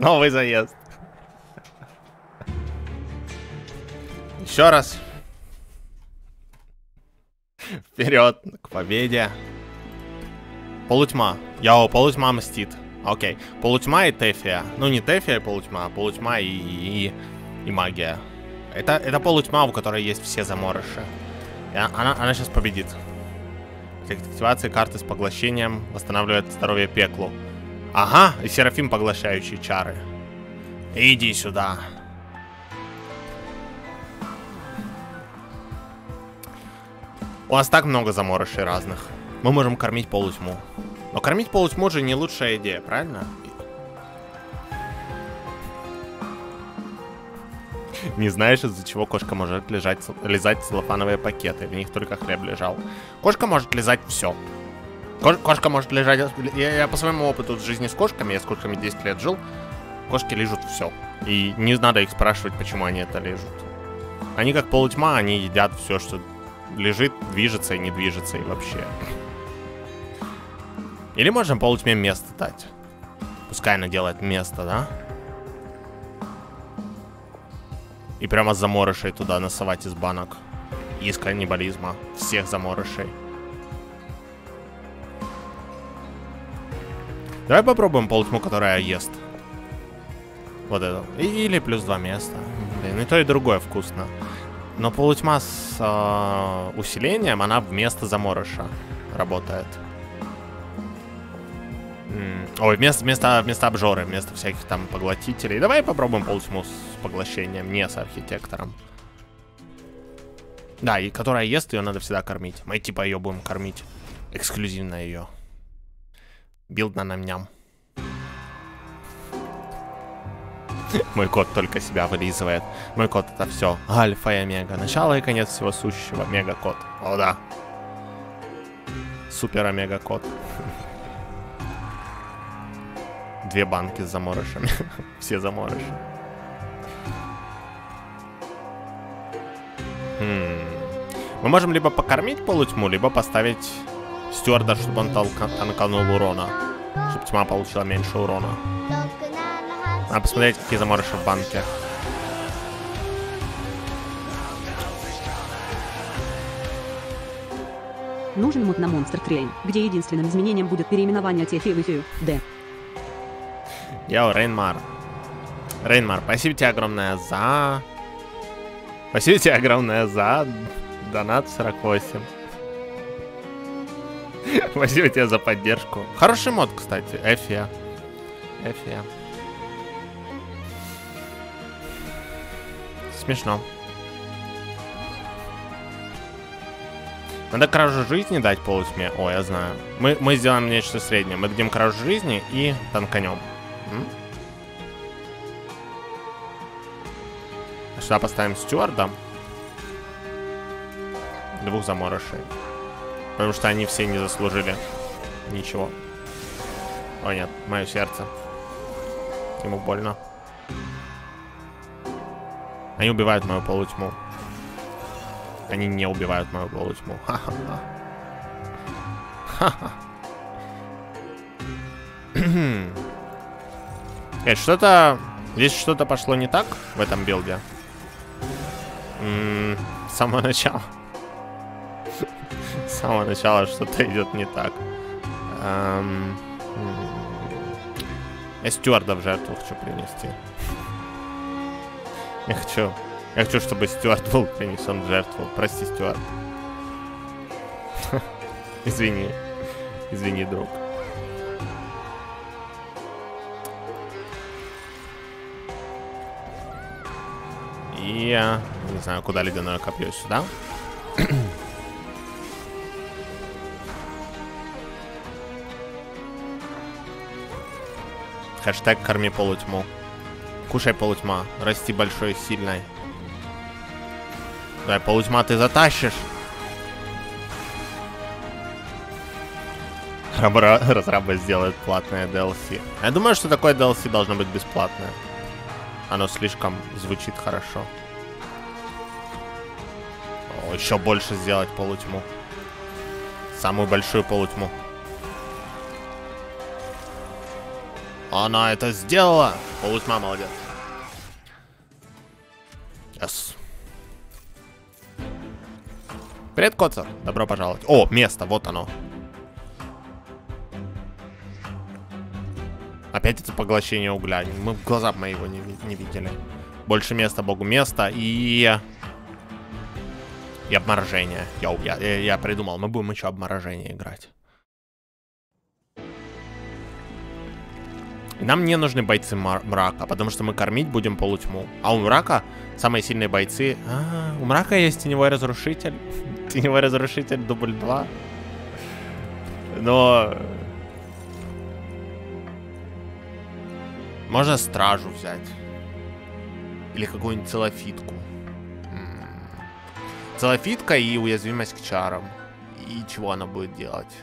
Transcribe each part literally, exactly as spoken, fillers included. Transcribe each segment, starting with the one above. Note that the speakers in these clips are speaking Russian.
Новый заезд. Еще раз. Вперед к победе. Полутьма. Яо, полутьма мстит. Окей. Полутьма и Тефия. Ну, не Тефия и полутьма, а полутьма и, и, и магия. Это, это полутьма, у которой есть все заморыши. И она, она сейчас победит. Активация карты с поглощением восстанавливает здоровье пеклу. Ага, и Серафим, поглощающий чары. Иди сюда. У нас так много заморышей разных. Мы можем кормить полутьму. Но кормить полутьму же не лучшая идея, правильно? Не знаешь, из-за чего кошка может лежать, лизать целлофановые пакеты. В них только хлеб лежал. Кошка может лизать все. Кош, кошка может лежать... Я, я по своему опыту с жизни с кошками, я с кошками десять лет жил, кошки лижут все. И не надо их спрашивать, почему они это лижут. Они как полутьма, они едят все, что лежит, движется и не движется, и вообще. Или можем полутьме место дать. Пускай она делает место, да? И прямо заморышей туда насовать из банок. Из каннибализма. Всех заморышей. Давай попробуем полутьму, которая ест. Вот это. И, или плюс два места. Блин, и то, и другое вкусно. Но полутьма с э, усилением, она вместо заморыша работает. М Ой, вместо, вместо, вместо обжоры, вместо всяких там поглотителей. Давай попробуем полутьму с поглощением, не с архитектором. Да, и которая ест, ее надо всегда кормить. Мы типа ее будем кормить. Эксклюзивно ее. Билд на нам-ням. Мой кот только себя вылизывает. Мой кот это все. Альфа и омега. Начало и конец всего сущего. Мега-кот. О, да. Супер-омега-кот. Две банки с заморышами. Все заморыши. Хм. Мы можем либо покормить полутьму, либо поставить стюарда, чтобы он танканул урона. Чтобы тьма получила меньше урона. Надо посмотреть, какие заморыши в банке. Нужен мод на Monster Train, где единственным изменением будет переименование Техи в Ифию. Д. Йоу, Рейнмар. Рейнмар, спасибо тебе огромное за... Спасибо тебе огромное за донат сорок восемь. Спасибо тебе за поддержку. Хороший мод, кстати. Эфия. Эфия. Смешно. Надо кражу жизни дать полутьме. О, я знаю. Мы, мы сделаем нечто среднее. Мы дадим кражу жизни и танканем. М? Сюда поставим стюарда. Двух заморышей. Потому что они все не заслужили ничего. О нет, мое сердце. Ему больно. Они убивают мою полутьму. Они не убивают мою полутьму. Ха-ха-ха. Ха-ха. Что-то... Здесь что-то пошло не так в этом билде. М-м, с самого начала. С самого начала что-то идет не так. Эм... Я стюарда в жертву хочу принести. Я хочу... Я хочу, чтобы стюард был принесен в жертву. Прости, стюард. Извини. Извини, друг. И я не знаю, куда ледяное копье, сюда. Хэштег корми полутьму. Кушай полутьма. Расти большой и сильной. Дай, полутьма, ты затащишь. Разрабы сделают платное ди эл си. Я думаю, что такое ди эл си должно быть бесплатное. Оно слишком звучит хорошо. О, еще больше сделать полутьму. Самую большую полутьму. Она это сделала. Полутьма, молодец. Yes. Привет, Коцер. Добро пожаловать. О, место, вот оно. Опять это поглощение угля. Мы в глаза мои его не, не видели. Больше места, богу места. И... И обморожение. Йоу, я, я, я придумал. Мы будем еще обморожение играть. И нам не нужны бойцы мрака, потому что мы кормить будем полутьму. А у мрака самые сильные бойцы... А, у мрака есть теневой разрушитель. Теневой разрушитель дубль два. Но... Можно стражу взять. Или какую-нибудь целофитку. Целофитка и уязвимость к чарам. И чего она будет делать?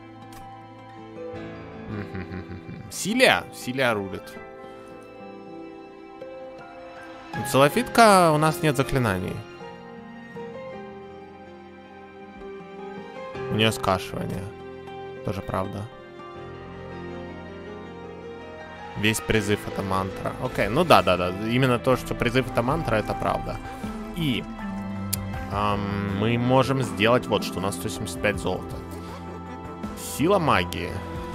Силия? Силия рулит. Целофитка, у нас нет заклинаний. У нее скашивание. Тоже правда. Весь призыв это мантра. Окей, ну да, да, да. Именно то, что призыв это мантра, это правда. И эм, мы можем сделать вот что. У нас сто семьдесят пять золота. Сила магии.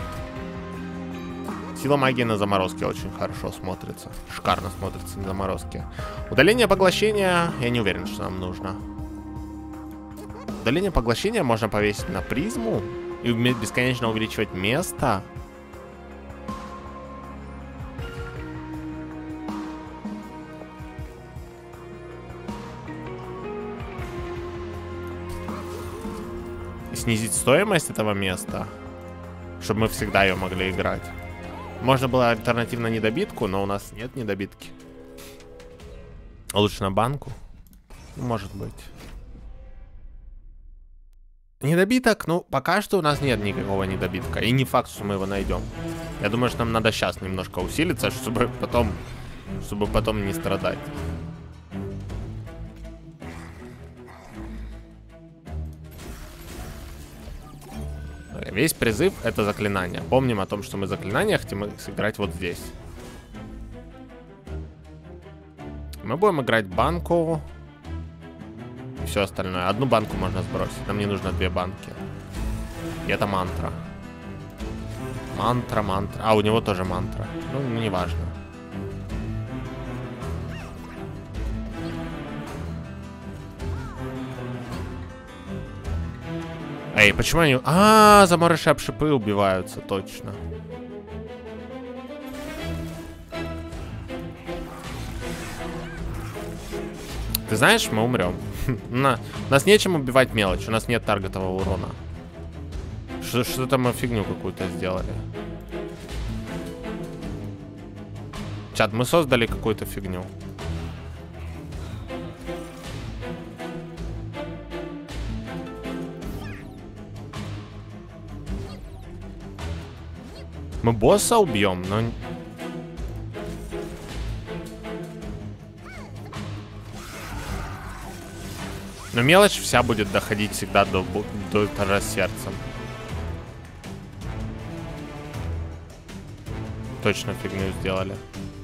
Сила магии на заморозке очень хорошо смотрится. Шикарно смотрится на заморозке. Удаление поглощения. Я не уверен, что нам нужно. Удаление поглощения можно повесить на призму и бесконечно увеличивать место. И снизить стоимость этого места, чтобы мы всегда ее могли играть. Можно было альтернативно недобитку, но у нас нет недобитки. Лучше на банку? Может быть. Недобиток, ну, пока что у нас нет никакого недобитка. И не факт, что мы его найдем. Я думаю, что нам надо сейчас немножко усилиться, чтобы потом, чтобы потом не страдать. Весь призыв — это заклинание. Помним о том, что мы заклинания хотим сыграть вот здесь. Мы будем играть банку и все остальное. Одну банку можно сбросить. Нам не нужно две банки. И это мантра. Мантра, мантра. А, у него тоже мантра. Ну, не важно. Эй, почему они... А, заморыши об шипы убиваются, точно. Ты знаешь, мы умрем. На... Нас нечем убивать мелочь, у нас нет таргетового урона. Что-то мы фигню какую-то сделали. Чат, мы создали какую-то фигню. Мы босса убьем, но... Но мелочь вся будет доходить всегда до, до этажа сердцем. Точно фигню сделали.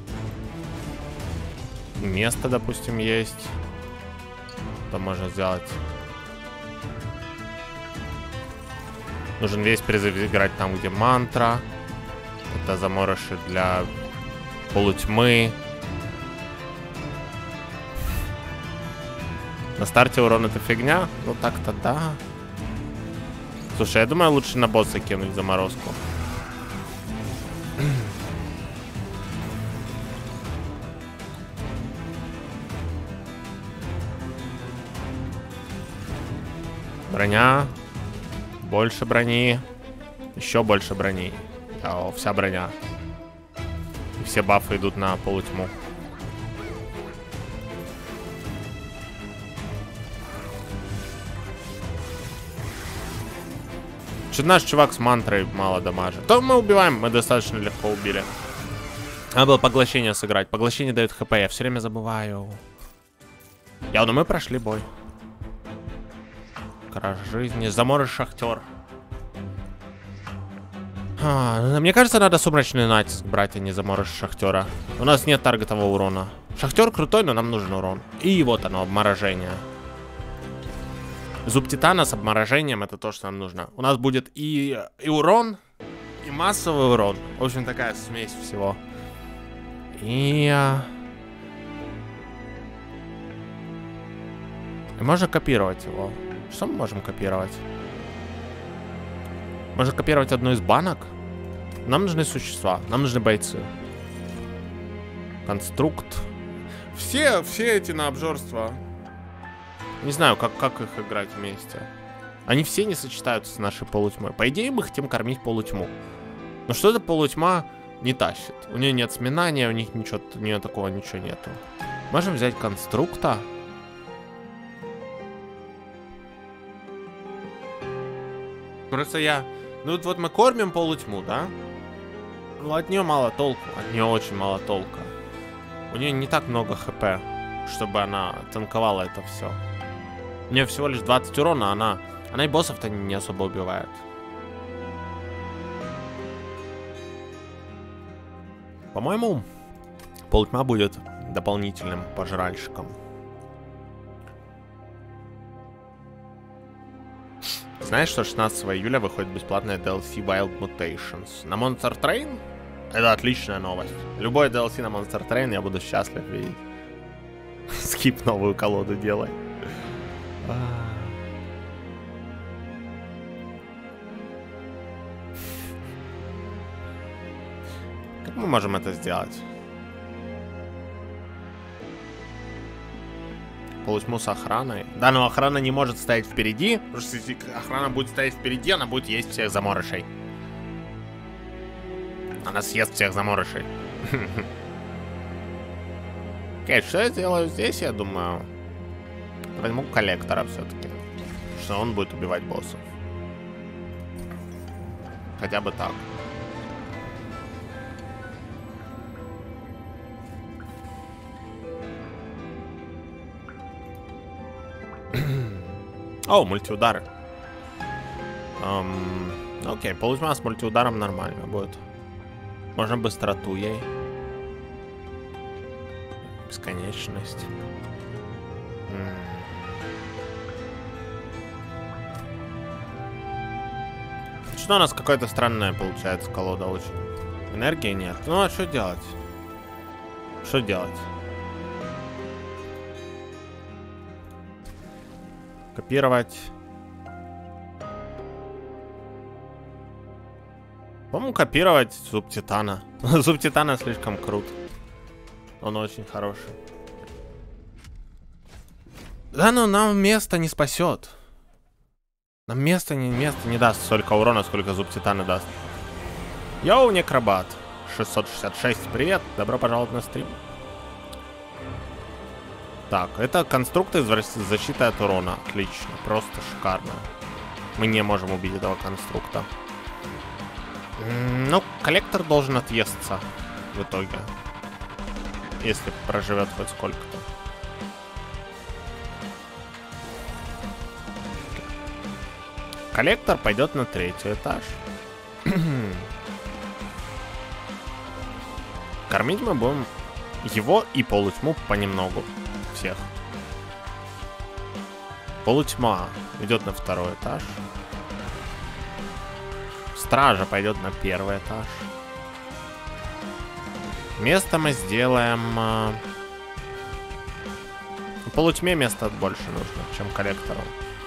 Место, допустим, есть. Что можно сделать? Нужен весь призыв играть там, где мантра. Это заморыши для полутьмы. На старте урон это фигня? Ну так-то да. Слушай, я думаю, лучше на босса кинуть заморозку. Броня. Больше брони. Еще больше брони. О, вся броня. И все бафы идут на полутьму. Что наш чувак с мантрой мало дамажит. То мы убиваем, мы достаточно легко убили. Надо было поглощение сыграть. Поглощение дает хп, я все время забываю. Явно мы прошли бой. Краж жизни. Заморыш шахтер. А, мне кажется, надо сумрачный натиск брать, а не заморозить шахтера. У нас нет таргетового урона. Шахтер крутой, но нам нужен урон. И вот оно, обморожение. Зуб титана с обморожением — это то, что нам нужно. У нас будет и, и урон, и массовый урон. В общем, такая смесь всего. И... и можно копировать его. Что мы можем копировать? Можно копировать одну из банок. Нам нужны существа, нам нужны бойцы. Конструкт. Все, все эти на обжорство. Не знаю, как, как их играть вместе. Они все не сочетаются с нашей полутьмой. По идее, мы хотим кормить полутьму. Но что-то полутьма не тащит. У нее нет сминания, у них ничего, у нее такого ничего нету. Можем взять конструкта. Просто я... Ну вот, вот мы кормим полутьму, да? Ну от нее мало толку. От нее очень мало толка. У нее не так много хп, чтобы она танковала это все. У нее всего лишь двадцать урона, она... Она и боссов-то не особо убивает. По-моему, полутьма будет дополнительным пожральщиком. Знаешь, что шестнадцатого июля выходит бесплатная ди эл си Wild Mutations на Monster Train? Это отличная новость. Любой ди эл си на Monster Train я буду счастлив видеть. Скип новую колоду делай. Как мы можем это сделать? Полутьму с охраной. Да, но охрана не может стоять впереди. Потому что если охрана будет стоять впереди, она будет есть всех заморышей. Она съест всех заморышей. Окей, что я сделаю здесь, я думаю? Возьму коллектора все-таки. Что он будет убивать боссов. Хотя бы так. О, мультиудары. Um, окей, полутьма с мультиударом нормально будет. Можно быстроту ей. Бесконечность. Mm. Что у нас какое-то странное получается колода очень. Энергии нет. Ну а что делать? Что делать? Копировать. По-моему, копировать зуб титана. Зуб титана слишком крут. Он очень хороший. Да, но нам место не спасет. Нам место не, место не даст столько урона, сколько зуб титана даст. Йоу, некробат. шестьсот шестьдесят шесть, привет. Добро пожаловать на стрим. Так, это конструкты защиты от урона. Отлично, просто шикарно. Мы не можем убить этого конструкта. Ну, коллектор должен отъесться в итоге. Если проживет хоть сколько-то. Коллектор пойдет на третий этаж. Кормить мы будем его и полутьму понемногу. Всех. Полутьма идет на второй этаж. Стража пойдет на первый этаж. Место мы сделаем... Э... Полутьме места больше нужно, чем коллектору.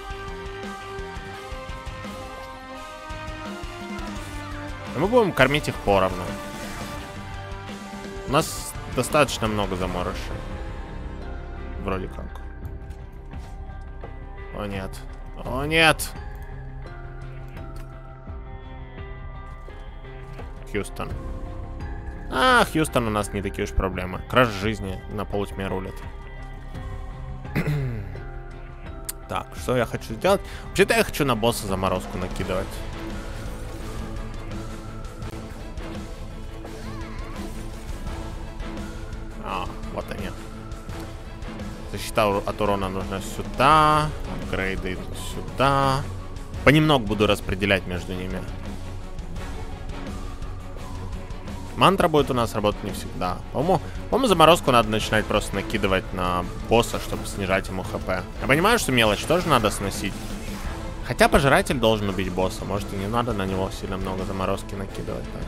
И мы будем кормить их поровну. У нас достаточно много заморышей. Вроде как. О нет. О нет. Хьюстон. А, Хьюстон у нас не такие уж проблемы. Краш жизни на полутьме рулит. Так, что я хочу сделать? Вообще-то я хочу на босса заморозку накидывать. А, вот они. Защита от урона нужна сюда. Апгрейды идут сюда. Понемногу буду распределять между ними. Мантра будет у нас работать не всегда. По-моему, по-моему, заморозку надо начинать просто накидывать на босса, чтобы снижать ему хп. Я понимаю, что мелочь тоже надо сносить. Хотя пожиратель должен убить босса. Может, и не надо на него сильно много заморозки накидывать. Так.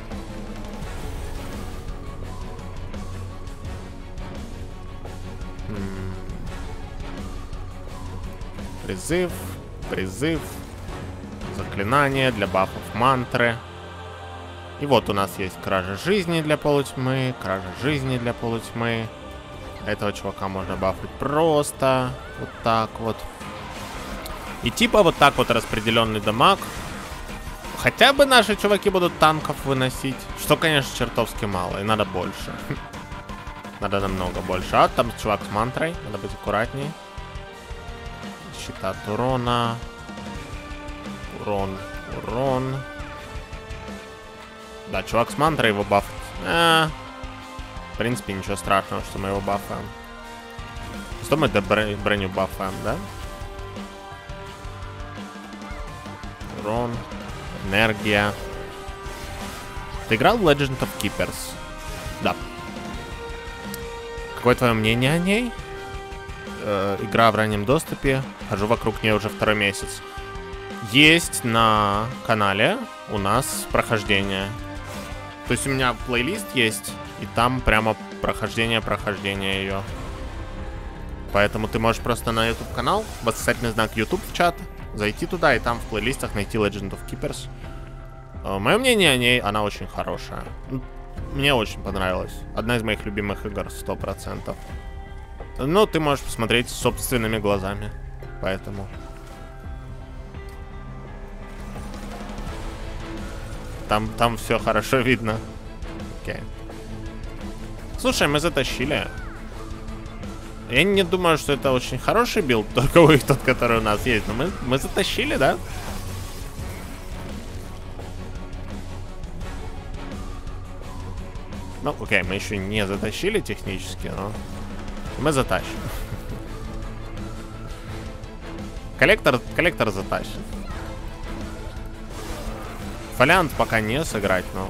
Призыв, призыв, заклинание для бафов мантры. И вот у нас есть кража жизни для полутьмы, кража жизни для полутьмы. Этого чувака можно бафать просто вот так вот. И типа вот так вот распределенный дамаг. Хотя бы наши чуваки будут танков выносить. Что, конечно, чертовски мало, и надо больше. Надо намного больше. А там чувак с мантрой, надо быть аккуратней. Щита от урона. Урон, урон. Да, чувак с мантрой его баф. А, в принципе, ничего страшного, что мы его бафаем. Что мы до броню бафаем, да? Урон. Энергия. Ты играл в Legend of Keepers? Да. Какое твое мнение о ней? Э, игра в раннем доступе. Хожу вокруг нее уже второй месяц. Есть на канале у нас прохождение. То есть у меня плейлист есть, и там прямо прохождение, прохождение ее. Поэтому ты можешь просто на YouTube канал, восклицательный знак YouTube в чат, зайти туда и там в плейлистах найти Legend of Keepers. Мое мнение о ней, она очень хорошая. Мне очень понравилась. Одна из моих любимых игр, сто процентов. Но ты можешь посмотреть собственными глазами. Поэтому... Там, там все хорошо видно. Окей. Слушай, мы затащили. Я не думаю, что это очень хороший билд, только тот, который у нас есть. Но мы, мы затащили, да? Ну, окей, мы еще не затащили технически, но мы затащим. Коллектор, коллектор затащит. Фолиант пока не сыграть, но...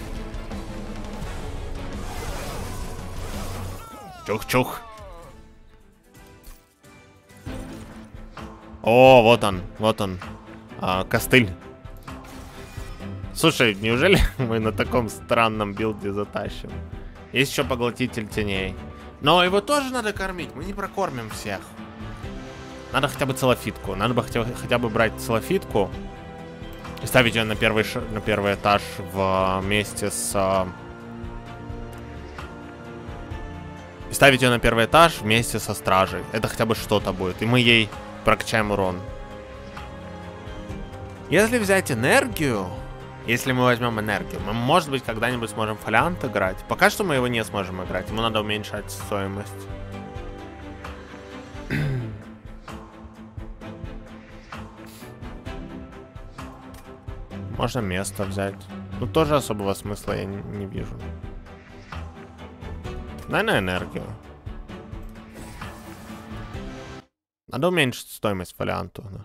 Чух-чух. О, вот он, вот он. А, костыль. Слушай, неужели мы на таком странном билде затащим? Есть еще поглотитель теней. Но его тоже надо кормить, мы не прокормим всех. Надо хотя бы целофитку. Надо бы хотя, хотя бы брать целофитку. И ставить ее на первый, ш... на первый этаж вместе с... И ставить ее на первый этаж вместе со стражей. Это хотя бы что-то будет. И мы ей прокачаем урон. Если взять энергию... Если мы возьмем энергию, мы, может быть, когда-нибудь сможем фолиант играть. Пока что мы его не сможем играть. Ему надо уменьшать стоимость. Можно место взять. Ну, тоже особого смысла я не, не вижу. Наверное, энергию. Надо уменьшить стоимость фолианту. Да.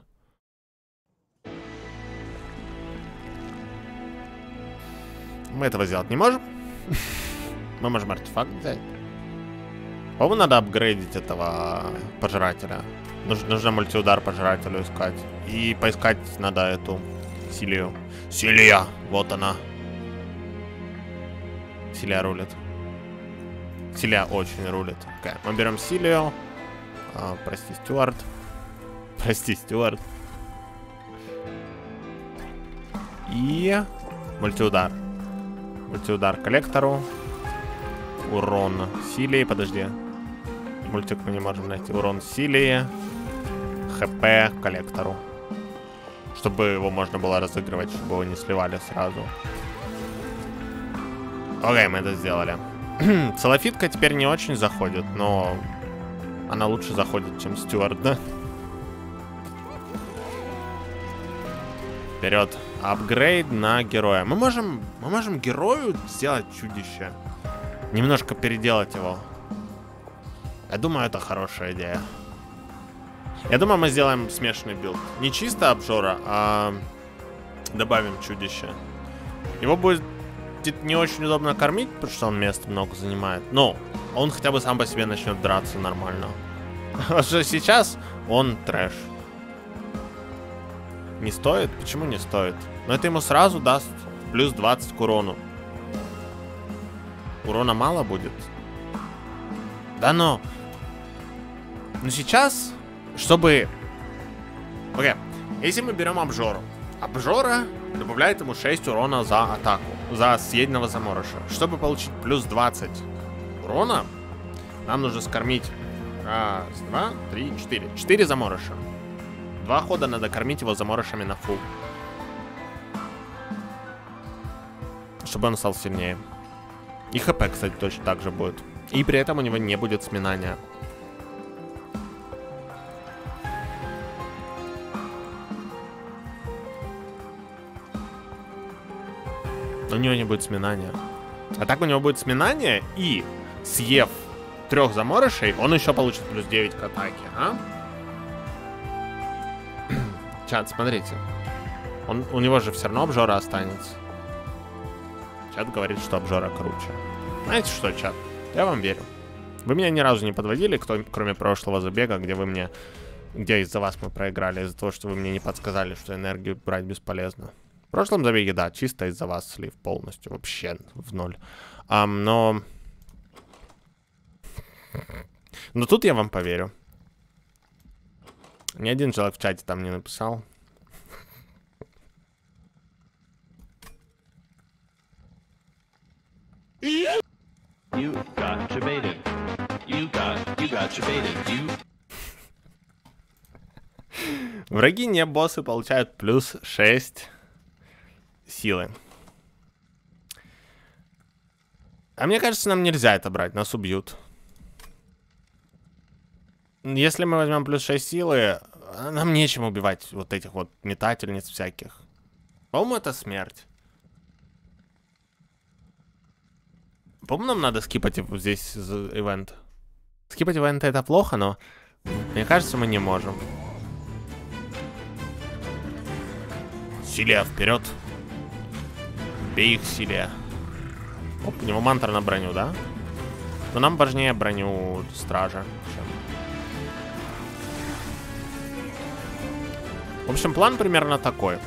Мы этого сделать не можем. Мы можем артефакт взять. По-моему, надо апгрейдить этого пожирателя. Нужно, нужно мультиудар пожирателю искать. И поискать надо эту Силию. Силия! Вот она. Силия рулит. Силия очень рулит. Okay. Мы берем Силию. А, прости, Стюарт. Прости, Стюарт. И мультиудар. Мультиудар коллектору. Урон Силии. Подожди. Мультик мы не можем найти. Урон Силии. ХП коллектору. Чтобы его можно было разыгрывать, чтобы его не сливали сразу. Окей, мы это сделали. Целофитка теперь не очень заходит, но она лучше заходит, чем Стюарт, да? Вперед. Апгрейд на героя. Мы можем, мы можем герою сделать чудище. Немножко переделать его. Я думаю, это хорошая идея. Я думаю, мы сделаем смешанный билд. Не чисто обжора, а добавим чудище. Его будет будет не очень удобно кормить, потому что он места много занимает. Но он хотя бы сам по себе начнет драться нормально. А что сейчас он трэш. Не стоит? Почему не стоит? Но это ему сразу даст плюс двадцать к урону. Урона мало будет. Да но... Но сейчас, чтобы... Окей, если мы берем обжору. Обжора добавляет ему шесть урона за атаку. За съеденного заморыша. Чтобы получить плюс двадцать урона, нам нужно скормить... Раз, два, три, четыре. Четыре заморыша. Два хода надо кормить его заморышами на фул. Чтобы он стал сильнее. И хп, кстати, точно так же будет. И при этом у него не будет сминания. У него не будет сминания. А так у него будет сминание, и съев трех заморышей, он еще получит плюс девять к атаке, а? Чат, смотрите. Он, у него же все равно обжора останется. Чат говорит, что обжора круче. Знаете что, чат? Я вам верю. Вы меня ни разу не подводили, кто, кроме прошлого забега, где вы мне... Где из-за вас мы проиграли, из-за того, что вы мне не подсказали, что энергию брать бесполезно. В прошлом забеге, да, чисто из-за вас слив полностью. Вообще в ноль. Um, но... Но тут я вам поверю. Ни один человек в чате там не написал. You got debated. You got, you got debated. You... Враги не боссы получают плюс шесть силы. А мне кажется, нам нельзя это брать, нас убьют. Если мы возьмем плюс шесть силы, нам нечем убивать вот этих вот метательниц всяких. По-моему, это смерть. По-моему, нам надо скипать вот здесь ивент. Скипать ивенты это плохо, но мне кажется, мы не можем. Силия, вперед. Бей их, Силия. Оп, у него мантра на броню, да? Но нам важнее броню стража. Чем... В общем, план примерно такой.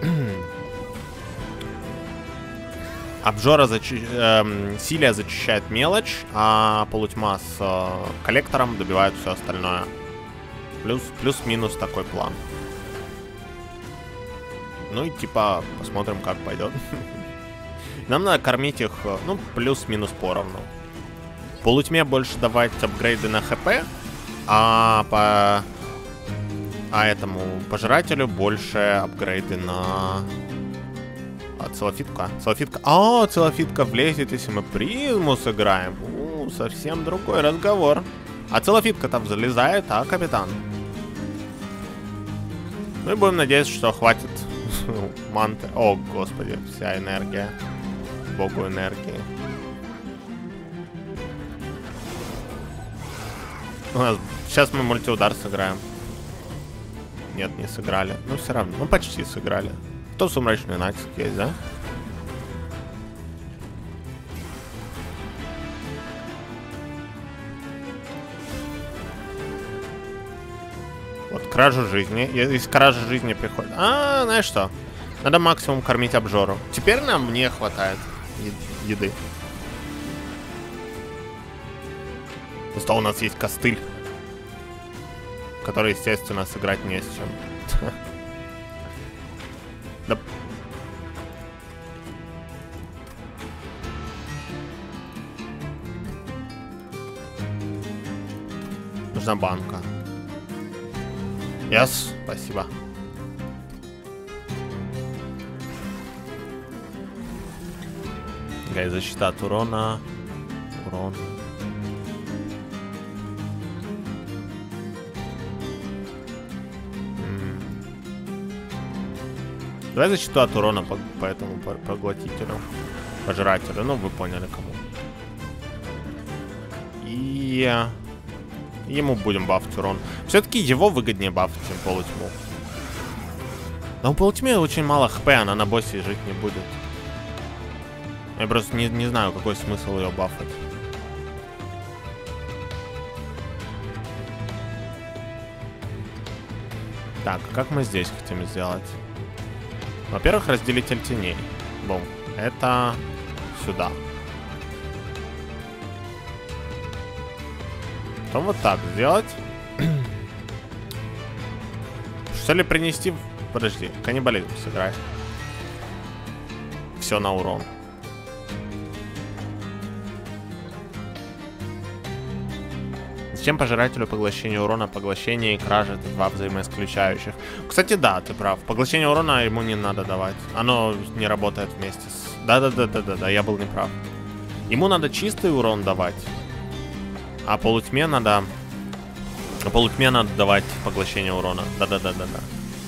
Обжора защи... эм, Силия зачищает мелочь, а полутьма с э, коллектором добивает все остальное. Плюс, плюс-минус такой план. Ну и типа посмотрим, как пойдет. Нам надо кормить их, ну, плюс-минус поровну. Полутьме больше давать апгрейды на хп, а по... А этому пожирателю больше апгрейды на... А, целофитка. Целофитка. А, целофитка влезет, если мы призму сыграем. У, совсем другой разговор. А целофитка там залезает, а, капитан? Ну и будем надеяться, что хватит манты. О, господи, вся энергия. Богу энергии. У нас... Сейчас мы мультиудар сыграем. Нет, не сыграли. Ну, все равно. Ну, почти сыграли. Кто сумрачный натиск есть, да? Вот, кражу жизни. Из кражи жизни приходит... А, знаешь что? Надо максимум кормить обжору. Теперь нам не хватает еды. Зато у нас есть костыль, который, естественно, сыграть не с чем. Да. Нужна банка. Yes, спасибо. Гай, защита от урона. Урон. Давай защиту от урона по, по этому по, поглотителю. Пожирателю. Ну, вы поняли, кому. И... Ему будем бафать урон. Все-таки его выгоднее бафать, чем полутьму. Но у полутьмы очень мало хп, она на боссе жить не будет. Я просто не, не знаю, какой смысл ее бафать. Так, как мы здесь хотим сделать? Во-первых, разделитель теней. Бум. Это сюда. Потом вот так сделать. Что ли принести? Подожди, каннибализм сыграй. Все на урон. Зачем пожирателю поглощение урона, поглощение и кража — это два взаимоисключающих? Кстати, да, ты прав. Поглощение урона ему не надо давать. Оно не работает вместе с... Да-да-да-да-да, я был неправ. Ему надо чистый урон давать. А полутьме надо... А полутьме надо давать поглощение урона. Да-да-да-да-да.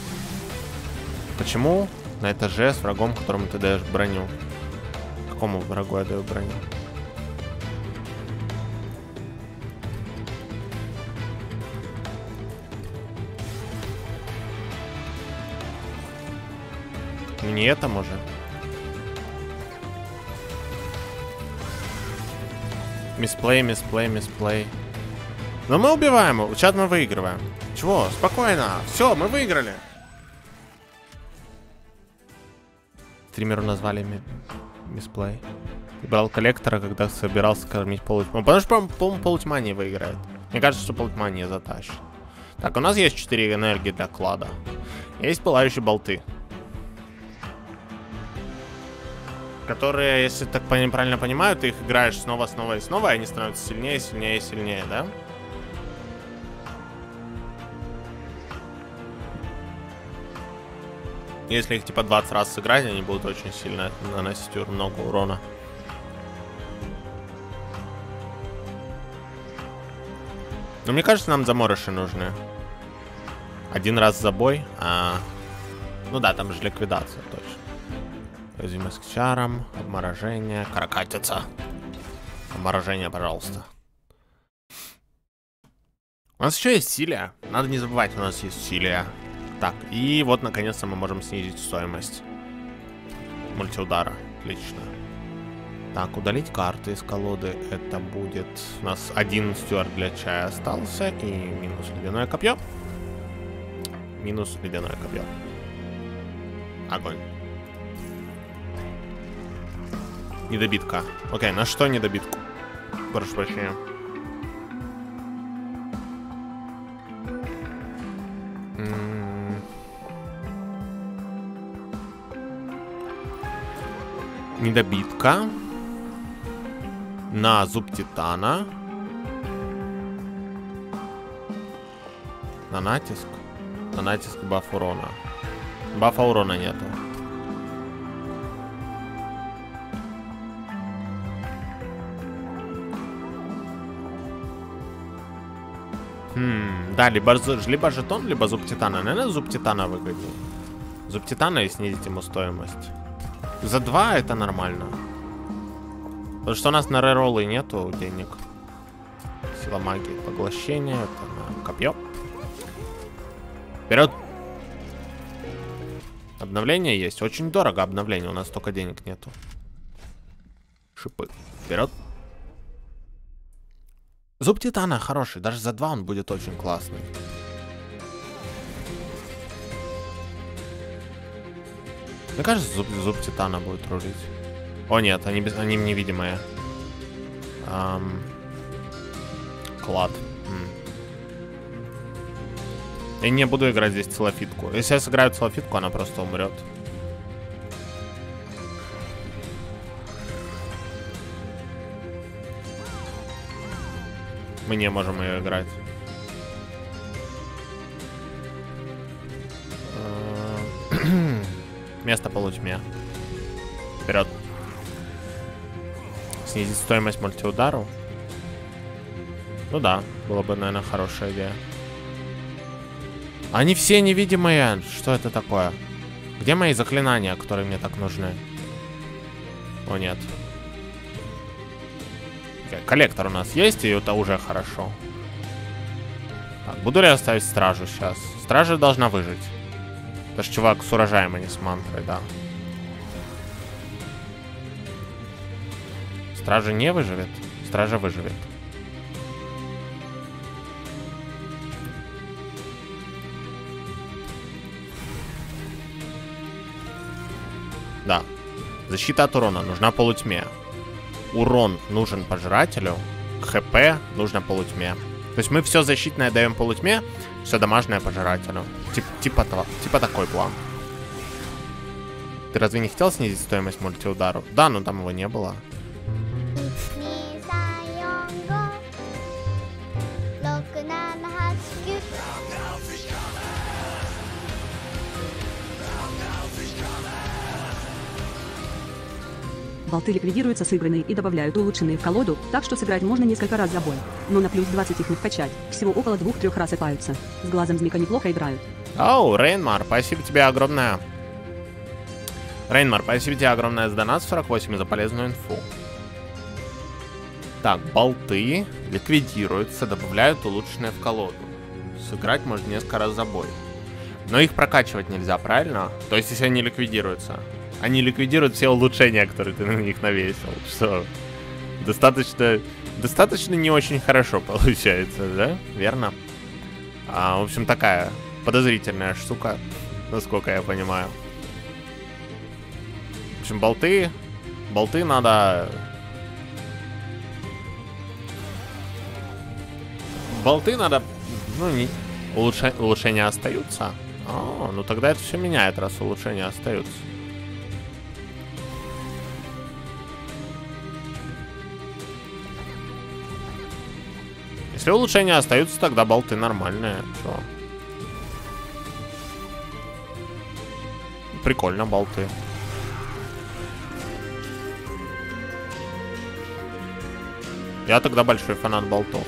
Почему на этаже с врагом, которому ты даешь броню? Какому врагу я даю броню? Не этому же. Мисплей, мисплей, мисплей. Но мы убиваем его. Чат, мы выигрываем. Чего? Спокойно. Все, мы выиграли. Стримеру назвали ми мисплей. Ты брал коллектора, когда собирался кормить полутьму. Потому что, по-моему, полутьма не выиграет. Мне кажется, что полутьма не затащит. Так, у нас есть четыре энергии для клада. Есть пылающие болты. Которые, если так правильно понимаю, ты их играешь снова, снова и снова, и они становятся сильнее, сильнее и сильнее, да? Если их типа двадцать раз сыграть, они будут очень сильно наносить много урона. Но мне кажется, нам заморыши нужны. Один раз забой, а... Ну да, там же ликвидация, точно. Уязвимость к чарам, обморожение, каракатица. Обморожение, пожалуйста. У нас еще есть силия. Надо не забывать, у нас есть силия. Так, и вот наконец-то мы можем снизить стоимость мультиудара. Отлично. Так, удалить карты из колоды. Это будет... У нас один стюард для чая остался. И минус ледяное копье. Минус ледяное копье. Огонь. Недобитка. Окей, на что недобитку? Прошу прощения. М-м- Недобитка. На зуб титана. На натиск. На натиск баф урона. Бафа урона нету. Хм, да, либо, либо жетон, либо зуб титана. Наверное, зуб титана выгоднее. Зуб титана и снизить ему стоимость. За два это нормально. Потому что у нас на рероллы нету денег. Сила магии, поглощение, это на копье. Вперед! Обновление есть. Очень дорого обновление, у нас столько денег нету. Шипы. Вперед! Зуб титана хороший, даже за два он будет очень классный. Мне кажется, зуб, зуб титана будет рулить. О нет, они, без, они невидимые. Эм, клад. М. Я не буду играть здесь целофитку. Если я сыграю целофитку, она просто умрет. Мы не можем ее играть. Место полутьме. Вперед. Снизить стоимость мультиудару. Ну да, было бы, наверное, хорошая идея. Они все невидимые. Что это такое? Где мои заклинания, которые мне так нужны? О, нет. Okay, коллектор у нас есть, и это уже хорошо. Так, буду ли я ставить стражу сейчас? Стража должна выжить. Это ж чувак с урожаем, а не с мантрой, да. Стража не выживет. Стража выживет. Да. Защита от урона нужна полутьме. Урон нужен пожирателю. ХП нужно полутьме. То есть мы все защитное даем полутьме, все домашнее пожирателю. Тип, типа, того, типа такой план. Ты разве не хотел снизить стоимость мультиудару? Да, но там его не было. Болты ликвидируются сыгранные и добавляют улучшенные в колоду, так что сыграть можно несколько раз за бой. Но на плюс двадцать их не вкачать. Всего около двух-трех раз сыпаются. С глазом змейка неплохо играют. Оу, Рейнмар, спасибо тебе огромное. Рейнмар, спасибо тебе огромное за донат сорок восемь и за полезную инфу. Так, болты ликвидируются, добавляют улучшенные в колоду. Сыграть можно несколько раз за бой. Но их прокачивать нельзя, правильно? То есть, если они ликвидируются. Они ликвидируют все улучшения, которые ты на них навесил. Что достаточно, достаточно не очень хорошо получается, да? Верно? А, в общем, такая подозрительная штука, насколько я понимаю. В общем, болты... Болты надо... Болты надо... Ну, не... Улучш... Улучшения остаются? О, ну тогда это все меняет, раз улучшения остаются. Если улучшения остаются, тогда болты нормальные. Чё? Прикольно, болты. Я тогда большой фанат болтов.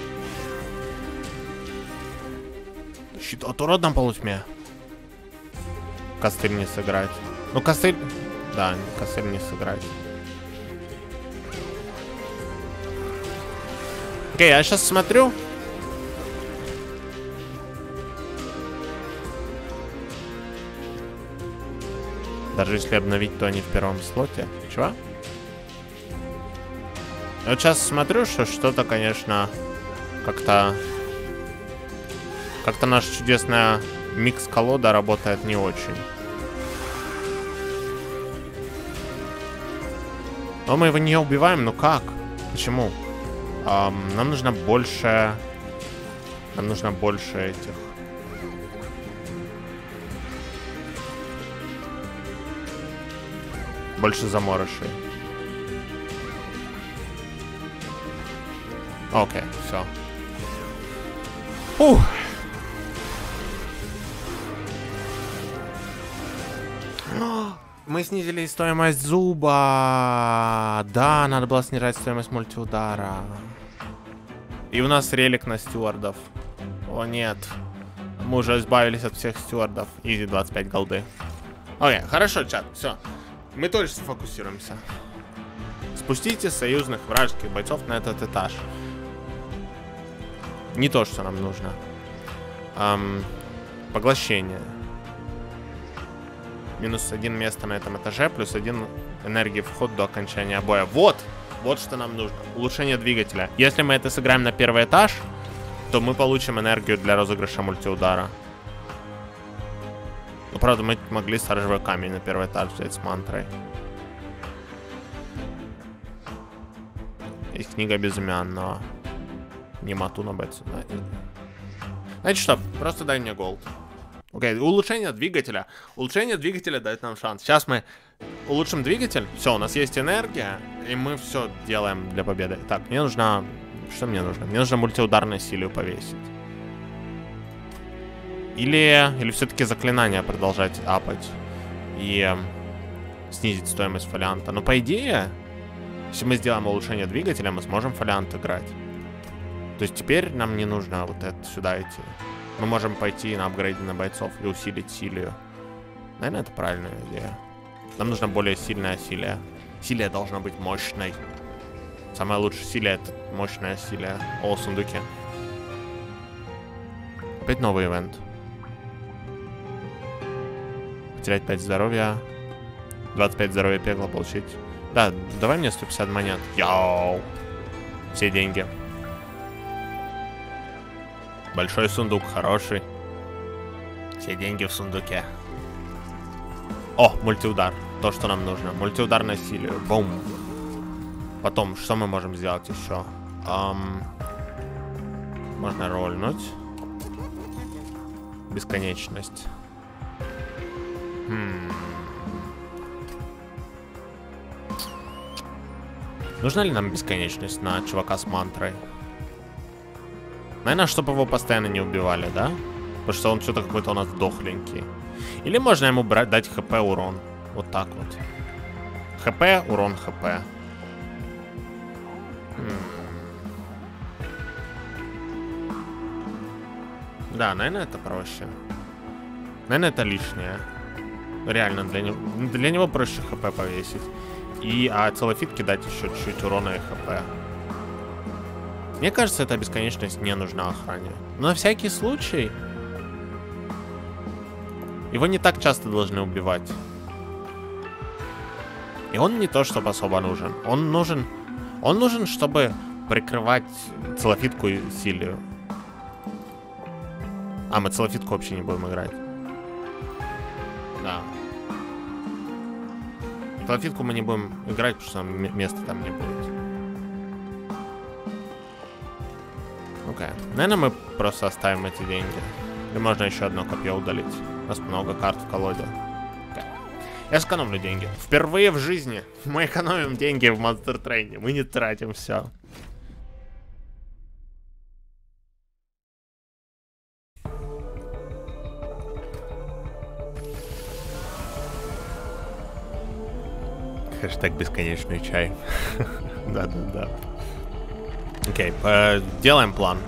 Щит от уродном полутьме. Костыль не сыграть. Ну, костыль... Да, костыль не сыграть. Окей, я сейчас смотрю. Даже если обновить, то они в первом слоте. Чего? Я вот сейчас смотрю, что что-то, конечно, как-то... Как-то наша чудесная микс-колода работает не очень. Но мы его не убиваем, ну как? Почему? Um, нам нужно больше... Нам нужно больше этих... Больше заморышей. Окей, все. Ух. Мы снизили стоимость зуба. Да, надо было снижать стоимость мультиудара. И у нас релик на стюардов. О, нет. Мы уже избавились от всех стюардов. Изи двадцать пять голды. Окей, хорошо, чат, все. Мы тоже сфокусируемся. Спустите союзных вражеских бойцов на этот этаж. Не то, что нам нужно. Эм, поглощение. Минус один место на этом этаже, плюс один энергии вход до окончания боя. Вот! Вот что нам нужно. Улучшение двигателя. Если мы это сыграем на первый этаж, то мы получим энергию для розыгрыша мультиудара. Ну, правда, мы могли сторожевой камень на первый этаж взять с мантрой. Есть книга безымянного. Не матуна бетсу. Знаете что? Просто дай мне голд. Окей, okay, улучшение двигателя. Улучшение двигателя дает нам шанс. Сейчас мы улучшим двигатель. Все, у нас есть энергия. И мы все делаем для победы. Так, мне нужно... Что мне нужно? Мне нужно мультиударную силу повесить. Или... Или все-таки заклинания продолжать апать. И э, снизить стоимость фолианта. Но по идее, если мы сделаем улучшение двигателя, мы сможем фолиант играть. То есть теперь нам не нужно вот это сюда идти. Мы можем пойти на апгрейды на бойцов и усилить силию. Наверное, это правильная идея. Нам нужно более сильное силие. Силие должно быть мощной. Самое лучшее силие — это мощное силие. О, сундуки. Опять новый ивент. Потерять пять здоровья. двадцать пять здоровья пегла получить. Да, давай мне сто пятьдесят монет. Йоу. Все деньги. Большой сундук, хороший. Все деньги в сундуке. О, мультиудар. То, что нам нужно. Мультиудар на силе. Бум. Потом, что мы можем сделать еще? Um, можно рольнуть. Бесконечность. Хм. Нужна ли нам бесконечность на чувака с мантрой? Наверное, чтобы его постоянно не убивали, да? Потому что он что-то какой-то у нас дохленький. Или можно ему брать, дать хп урон. Вот так вот. хп, урон, хп. М-м. Да, наверное, это проще. Наверное, это лишнее. Реально, для него, для него проще хп повесить. И а целофит кидать еще чуть-чуть урона и хп. Мне кажется, эта бесконечность не нужна охране. Но на всякий случай... Его не так часто должны убивать. И он не то, чтобы особо нужен. Он нужен... Он нужен, чтобы прикрывать целофитку и силию. А, мы целофитку вообще не будем играть. Да. Целофитку мы не будем играть, потому что места там не будет. Окей. Наверное, мы просто оставим эти деньги. Или можно еще одно копье удалить. У нас много карт в колоде. Okay. Я сэкономлю деньги. Впервые в жизни мы экономим деньги в Monster Train. Мы не тратим все. Хэштег бесконечный чай. Да-да-да. Окей, делаем план.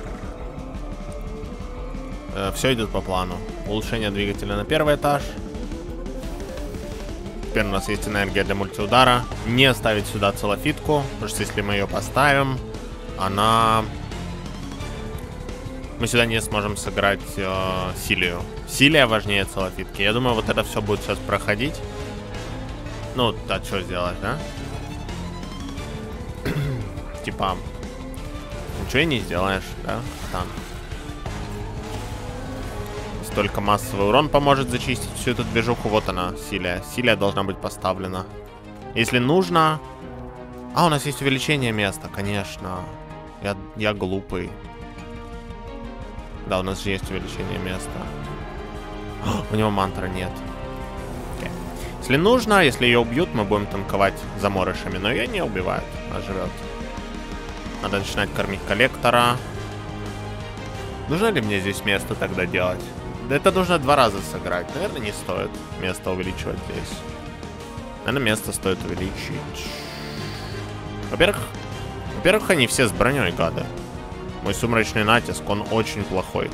Все идет по плану. Улучшение двигателя на первый этаж. Теперь у нас есть энергия для мультиудара. Не ставить сюда целофитку, потому что если мы ее поставим, она... Мы сюда не сможем сыграть э, Силию. Силия важнее целофитки. Я думаю, вот это все будет сейчас проходить. Ну, а что сделать, да? Типа... Ничего и не сделаешь, да? Танк. Только массовый урон поможет зачистить всю эту движуху. Вот она, Силия. Силия должна быть поставлена. Если нужно... А, у нас есть увеличение места, конечно. Я, я глупый. Да, у нас же есть увеличение места. О, у него мантры нет. Okay. Если нужно, если ее убьют, мы будем танковать заморышами. Но ее не убивают, она живет. Надо начинать кормить коллектора. Нужно ли мне здесь место тогда делать? Да это нужно два раза сыграть. Наверное, не стоит место увеличивать здесь. Наверное, место стоит увеличить. Во-первых, во-первых, они все с броней, гады. Мой сумрачный натиск, он очень плохой.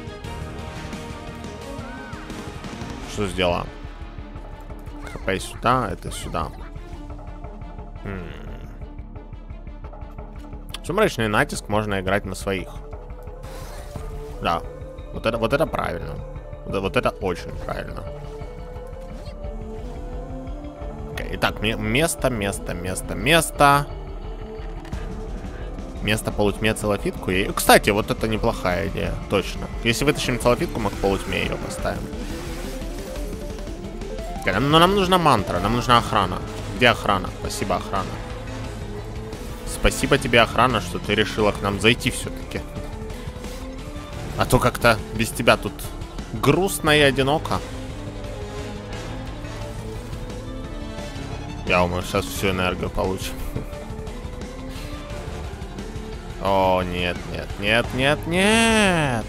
Что сделаем? ХП сюда, это сюда. М-м. Сумрачный натиск можно играть на своих. Да. Вот это, вот это правильно. Вот, вот это очень правильно. Okay, итак, место, место, место, место. Место полутьме целофитку. И, кстати, вот это неплохая идея. Точно. Если вытащим целофитку, мы к полутьме ее поставим. Okay, но нам нужна мантра, нам нужна охрана. Где охрана? Спасибо, охрана. Спасибо тебе, охрана, что ты решила к нам зайти все-таки. А то как-то без тебя тут грустно и одиноко. Я думаю, сейчас всю энергию получим. О, нет, нет, нет, нет, нет.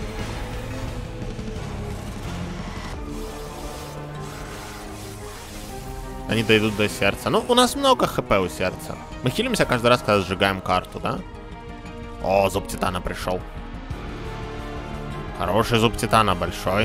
Они дойдут до сердца. Ну, у нас много хп у сердца. Мы хилимся каждый раз, когда сжигаем карту, да? О, зуб титана пришел. Хороший зуб титана, большой.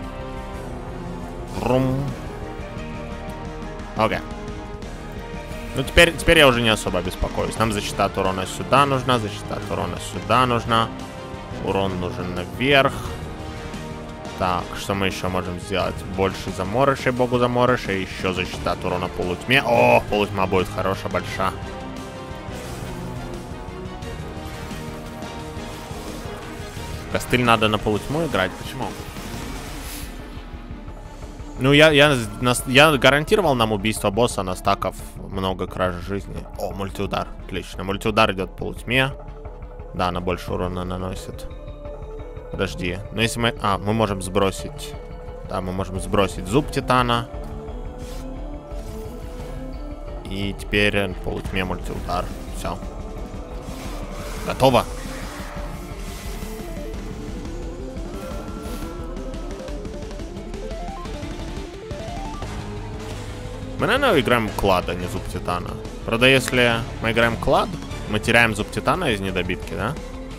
Рум. Окей. Ну, теперь, теперь я уже не особо беспокоюсь. Нам защита от урона сюда нужна, защита от урона сюда нужна. Урон нужен наверх. Так, что мы еще можем сделать? Больше заморышей, богу заморышей. Еще защита от урона полутьме. О, полутьма будет хорошая, большая. Костыль надо на полутьму играть. Почему? Ну, я, я, я гарантировал нам убийство босса на стаков много кражи жизни. О, мультиудар. Отлично. Мультиудар идет полутьме. Да, она больше урона наносит. Подожди. Но если мы... А, мы можем сбросить... Да, мы можем сбросить зуб титана. И теперь полутьме мультиудар. Все. Готово. Мы, наверное, играем клад, а не зуб титана. Правда, если мы играем клад, мы теряем зуб титана из недобитки, да?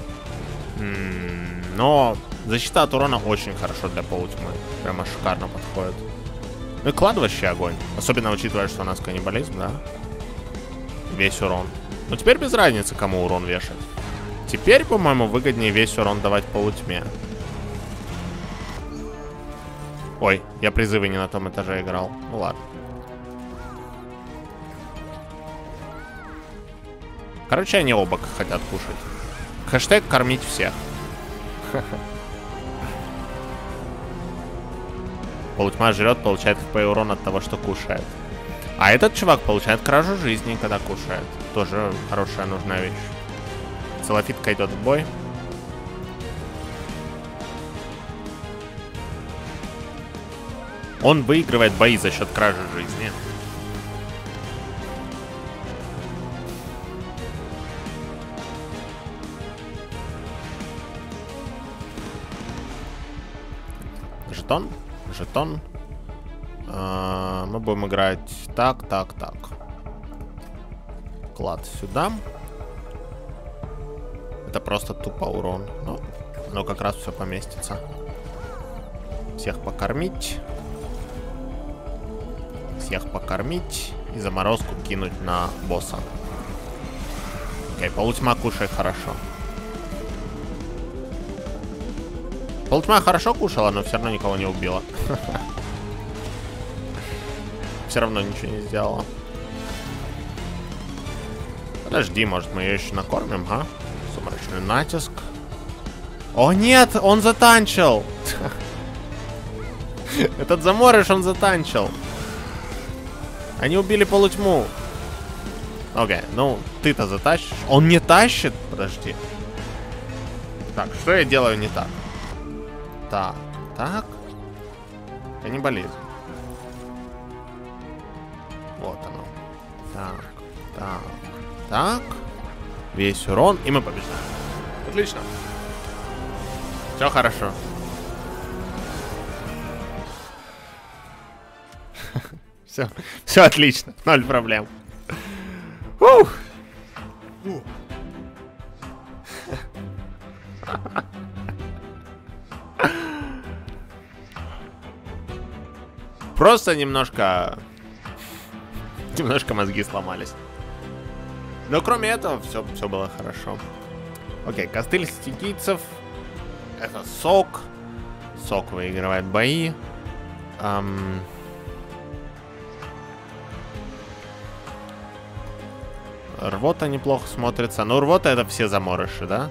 М-м, но защита от урона очень хорошо для полутьмы. Прямо шикарно подходит. Ну и клад вообще огонь. Особенно учитывая, что у нас каннибализм, да? Весь урон. Но теперь без разницы, кому урон вешать. Теперь, по-моему, выгоднее весь урон давать полутьме. Ой, я призывы не на том этаже играл. Ну ладно. Короче, они оба хотят кушать. Хэштег кормить всех. Полутьма жрет, получает хп и урон от того, что кушает. А этот чувак получает кражу жизни, когда кушает. Тоже хорошая, нужная вещь. Целофитка идет в бой. Он выигрывает бои за счет кражи жизни. Жетон, жетон. А, мы будем играть так, так, так. Клад сюда. Это просто тупо урон. Ну, но как раз все поместится. Всех покормить. Всех покормить. И заморозку кинуть на босса. Окей, полутьма кушай хорошо. Полутьма хорошо кушала, но все равно никого не убила. Все равно ничего не сделала. Подожди, может мы ее еще накормим, а? Сумрачный натиск. О нет, он затанчил. Этот заморыш, он затанчил. Они убили полутьму. Окей, ну ты-то затащишь. Он не тащит? Подожди. Так, что я делаю не так? Так, так. Каннибализм. Вот оно. Так, так, так. Весь урон, и мы побеждаем. Отлично. Все хорошо. Все, все отлично. Ноль проблем. Ух. Просто немножко... Немножко мозги сломались. Но кроме этого, все, все было хорошо. Окей, костыль стихийцев. Это сок. Сок выигрывает бои. Эм... Рвота неплохо смотрится. Ну, рвота это все заморыши, да?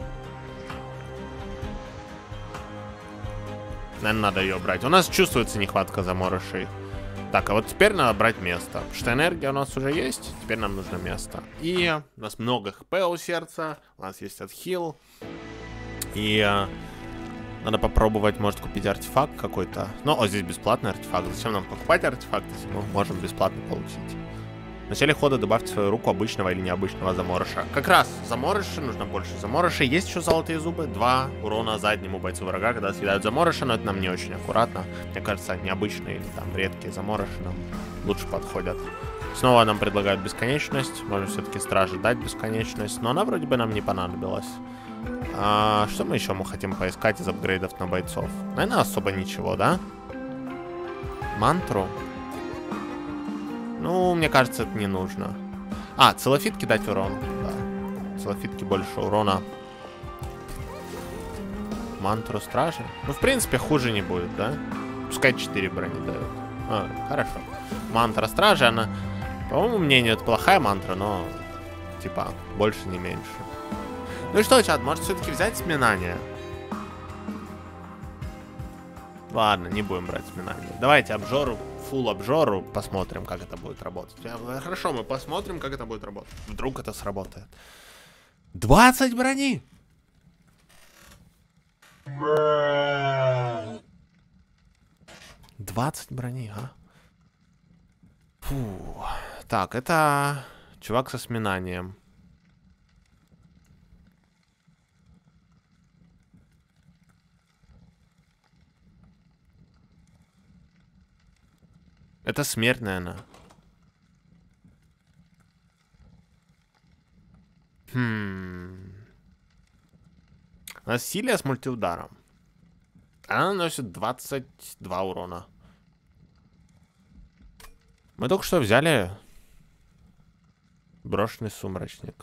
Наверное, надо ее брать. У нас чувствуется нехватка заморышей. Так, а вот теперь надо брать место. Потому что энергия у нас уже есть. Теперь нам нужно место. И у нас много хп у сердца. У нас есть отхил. И а, надо попробовать, может, купить артефакт какой-то. Ну, о, здесь бесплатный артефакт. Зачем нам покупать артефакт, если мы можем бесплатно получить? В начале хода добавьте в свою руку обычного или необычного заморыша. Как раз заморыши, нужно больше заморышей. Есть еще золотые зубы. Два урона заднему бойцу врага, когда съедают заморыша, но это нам не очень аккуратно. Мне кажется, необычные или там редкие заморыши нам лучше подходят. Снова нам предлагают бесконечность. Можем все-таки страже дать бесконечность, но она вроде бы нам не понадобилась. А, что мы еще мы хотим поискать из апгрейдов на бойцов? Наверное, особо ничего, да? Мантру. Ну, мне кажется, это не нужно. А, целофитки дать урон. Да. Целофитки больше урона. Мантру стражи. Ну, в принципе, хуже не будет, да? Пускай четыре брони дает. А, хорошо. Мантра стражи, она, по моему мнению, это плохая мантра, но, типа, больше не меньше. Ну и что, чат, может все-таки взять сминание? Ладно, не будем брать сминание. Давайте обжору, фул обжору, посмотрим, как это будет работать. Хорошо, мы посмотрим, как это будет работать. Вдруг это сработает. двадцать брони! двадцать брони, а? Фу. Так, это чувак со сминанием. Это смерть, наверное. Хм. У нас Силия с мультиударом. Она наносит двадцать два урона. Мы только что взяли брошенный сумрачник.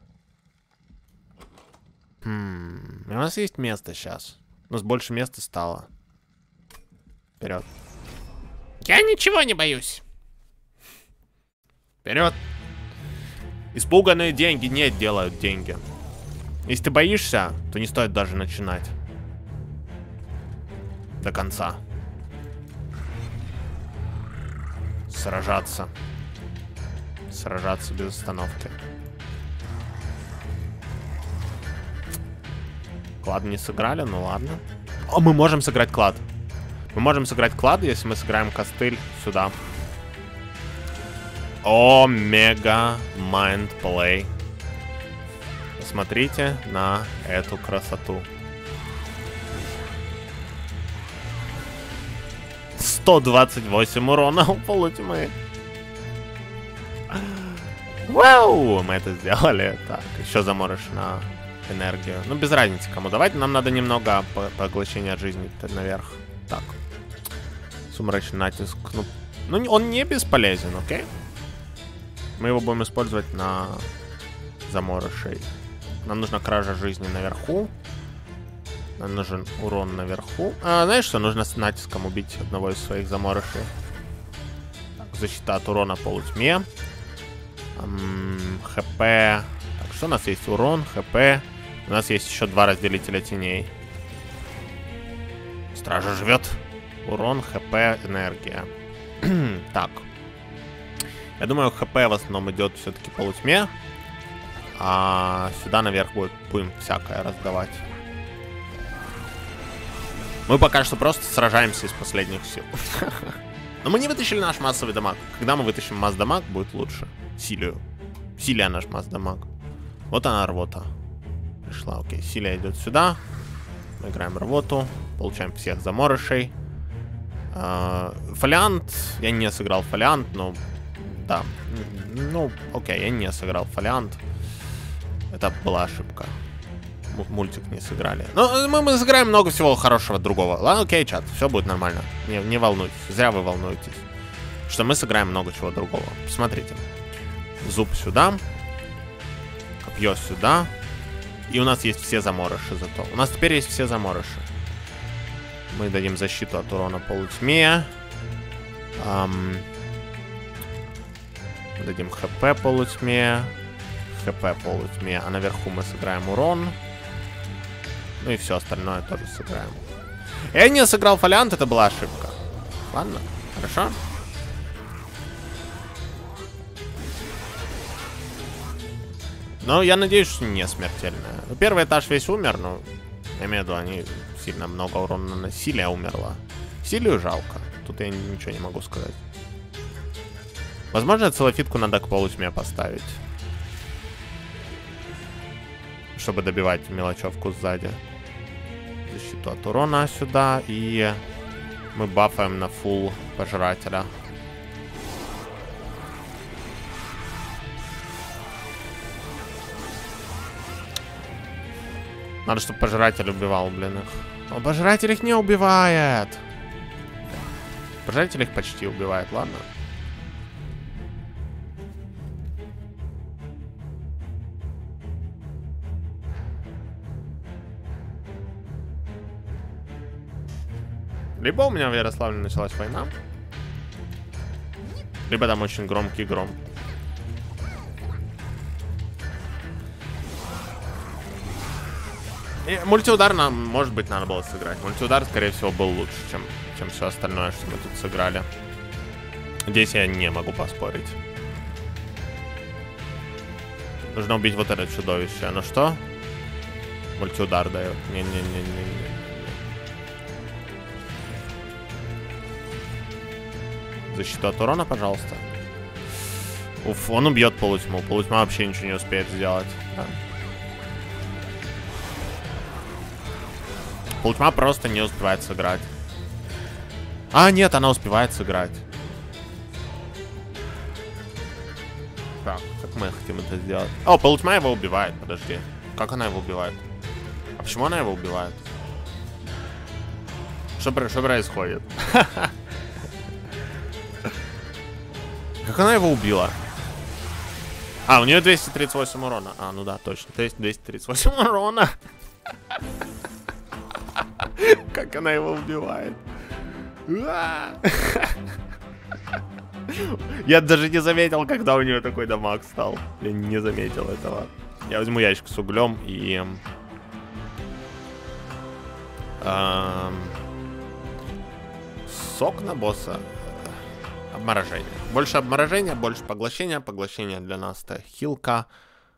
Хм. У нас есть место сейчас. У нас больше места стало. Вперед. Я ничего не боюсь. Вперед. Испуганные деньги не делают деньги. Если ты боишься, то не стоит даже начинать. До конца. Сражаться. Сражаться без остановки. Клад не сыграли, ну ладно. О, мы можем сыграть клад. Мы можем сыграть клад, если мы сыграем костыль сюда. О, мега майндплей. Посмотрите на эту красоту. сто двадцать восемь урона у полутьмы. Вау, мы это сделали. Так, еще заморыш на энергию. Ну, без разницы кому. Давайте, нам надо немного поглощения от жизни наверх. Так. Сумрачный натиск. Ну, ну, он не бесполезен, окей? Мы его будем использовать на заморышей. Нам нужна кража жизни наверху. Нам нужен урон наверху. А, знаешь что? Нужно с натиском убить одного из своих заморышей. Так, защита от урона полутьме. Эм, ХП. Так, что у нас есть? Урон, ХП. У нас есть еще два разделителя теней. Стража живет. Урон, ХП, энергия. Так. Я думаю, ХП в основном идет все-таки полутьме. А сюда наверх будет, будем всякое раздавать. Мы пока что просто сражаемся из последних сил. Но мы не вытащили наш массовый дамаг. Когда мы вытащим масс дамаг, будет лучше. Силию. Силия наш масс дамаг. Вот она, рвота. Пришла, окей. Силия идет сюда. Мы играем рвоту. Получаем всех заморышей. Фолиант. Я не сыграл фолиант, но... Да. Ну, окей, я не сыграл фолиант. Это была ошибка. М мультик не сыграли. Но мы, мы сыграем много всего хорошего другого. Ладно, окей, чат, все будет нормально. Не, не волнуйтесь. Зря вы волнуетесь. Что мы сыграем много чего другого. Посмотрите. Зуб сюда. Копье сюда. И у нас есть все заморыши зато. У нас теперь есть все заморыши. Мы дадим защиту от урона полутьме. Эм... Мы дадим ХП полутьме. ХП полутьме. А наверху мы сыграем урон. Ну и все остальное тоже сыграем. Я не сыграл фолиант, это была ошибка. Ладно, хорошо. Но я надеюсь, что не смертельная. Первый этаж весь умер, но я имею в виду, они сильно много урона наносили, а умерла. Силию жалко. Тут я ничего не могу сказать. Возможно, целофитку надо к полутьме поставить. Чтобы добивать мелочевку сзади. Защиту от урона сюда. И мы бафаем на фулл пожирателя. Надо, чтобы пожиратель убивал, блин, их. Но пожиратель их не убивает. Пожиратель их почти убивает, ладно. Либо у меня в Ярославле началась война, либо там очень громкий гром. И мультиудар нам, может быть, надо было сыграть. Мультиудар, скорее всего, был лучше, чем, чем все остальное, что мы тут сыграли. Здесь я не могу поспорить. Нужно убить вот это чудовище. Ну что? Мультиудар дает. Не-не-не-не-не. Защиту от урона, пожалуйста. Уф, он убьет полутьму. Полутьма вообще ничего не успеет сделать. Да. Полутьма просто не успевает сыграть. А, нет, она успевает сыграть. Так, как мы хотим это сделать? О, полутьма его убивает, подожди. Как она его убивает? А почему она его убивает? Что, что происходит? Как она его убила? А, у нее двести тридцать восемь урона. А, ну да, точно. двести тридцать восемь урона. Как она его убивает? Я даже не заметил, когда у нее такой дамаг стал. Я не заметил этого. Я возьму ящик с углем и... Эм... Сок на босса. Обморожение. Больше обморожения, больше поглощения. Поглощение для нас это хилка.